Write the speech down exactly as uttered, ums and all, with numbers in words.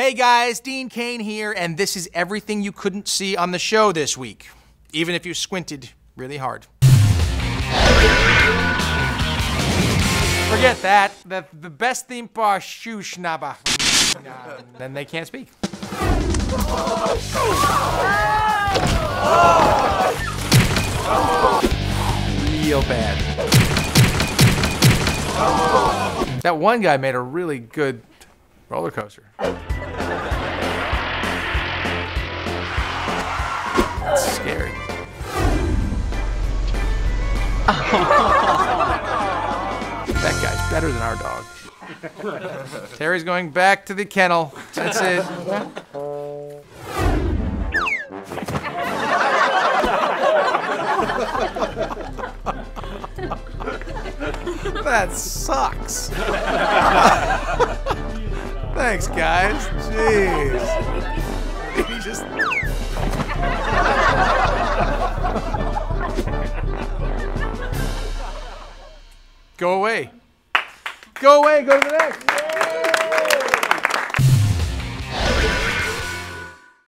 Hey guys, Dean Cain here, and this is everything you couldn't see on the show this week, even if you squinted really hard. Forget that. The, the best theme park, Shoo Schnabba. Then they can't speak. Real bad. That one guy made a really good roller coaster. That's scary. That guy's better than our dog. Terry's going back to the kennel. That's it. That sucks. Thanks, guys. Jeez. He just... Go away. Go away. Go to the next.